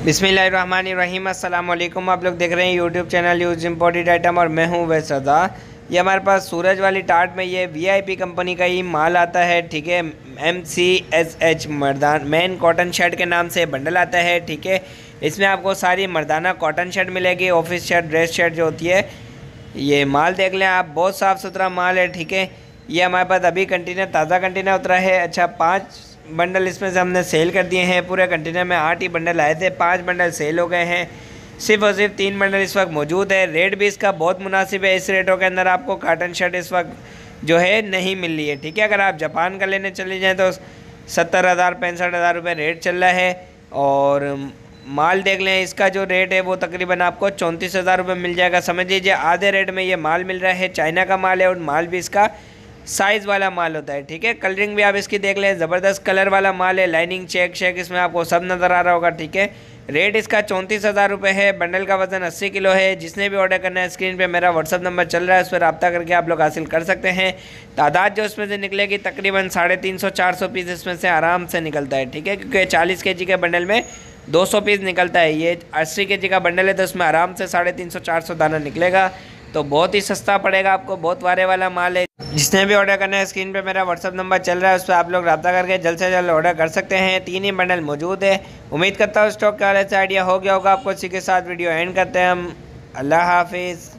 बिस्मिल्लाहिर्रहमानिर्रहीम। अस्सलाम वालेकुम। आप लोग देख रहे हैं YouTube channel use imported item और मैं हूं वैस रज़ा। ये हमारे पास सूरज वाली टाट में ये वीआईपी कंपनी का ही माल आता है, ठीक है। MCSH Mardan man cotton shirt के नाम से बंडल आता है, ठीक है। इसमें आपको सारी मर्दाना कॉटन शर्ट मिलेगी, ऑफिस शर्ट, ड्रेस शर्ट जो होती है। ये माल देख लें आप, बहुत साफ़ सुथरा माल है, ठीक है। ये हमारे पास अभी कंटेनर, ताज़ा कंटेनर उतरा है। अच्छा, 5 बंडल इसमें से हमने सेल कर दिए हैं। पूरे कंटेनर में 8 ही बंडल आए थे, 5 बंडल सेल हो गए हैं। सिर्फ और सिर्फ 3 बंडल इस वक्त मौजूद है। रेट भी इसका बहुत मुनासिब है। इस रेटों के अंदर आपको कॉटन शर्ट इस वक्त जो है नहीं मिल रही है, ठीक है। अगर आप जापान का लेने चले जाएँ तो 70,000 65,000 रुपये रेट चल रहा है। और माल देख लें, इसका जो रेट है वो तकरीबन आपको 34,000 रुपये मिल जाएगा। समझ लीजिए आधे रेट में ये माल मिल रहा है। चाइना का माल है और माल भी इसका साइज़ वाला माल होता है, ठीक है। कलरिंग भी आप इसकी देख लें, ज़बरदस्त कलर वाला माल है। लाइनिंग चेक शेक इसमें आपको सब नज़र आ रहा होगा, ठीक है। रेट इसका 34,000 रुपये है। बंडल का वज़न 80 किलो है। जिसने भी ऑर्डर करना है, स्क्रीन पे मेरा व्हाट्सअप नंबर चल रहा है, उस पर रब्ता करके आप लोग हासिल कर सकते हैं। तादाद जो इसमें से निकलेगी तकरीबन 350-400 पीस इसमें से आराम से निकलता है, ठीक है। क्योंकि 40 kg के बंडल में 200 पीस निकलता है। ये 80 kg का बंडल है तो उसमें आराम से 350-400 दाना निकलेगा। तो बहुत ही सस्ता पड़ेगा आपको, बहुत वारे वाला माल है। जिसने भी ऑर्डर करना है, स्क्रीन पे मेरा व्हाट्सअप नंबर चल रहा है, उस पर आप लोग रब्ता करके जल्द से जल्द ऑर्डर कर सकते हैं। 3 ही बंडल मौजूद है। उम्मीद करता हूँ स्टॉक के वाले से आइडिया हो गया होगा आपको। इसी के साथ वीडियो एंड करते हैं हम। अल्लाह हाफिज़।